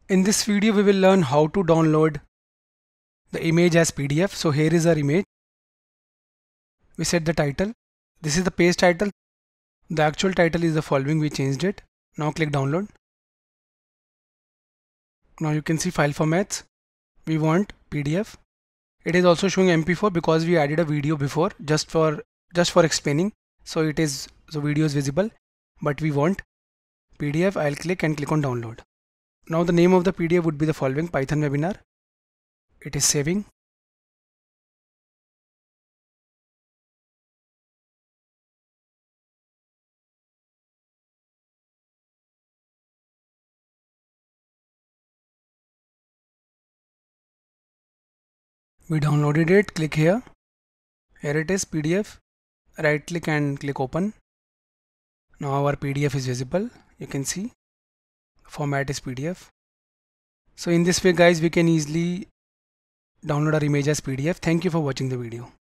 In this video we will learn how to download the image as PDF. So here is our image. We set the title. This is the page title. The actual title is the following. We changed it. Now click download. Now you can see file formats. We want PDF. It is also showing MP4 because we added a video before just for explaining. So video is visible, but we want PDF. I'll click on download. Now the name of the PDF would be the following: Python webinar. It is saving. We downloaded it. Click here. Here it is, PDF. Right click and click open. Now our PDF is visible. You can see format is PDF. So in this way guys, we can easily download our image as PDF. Thank you for watching the video.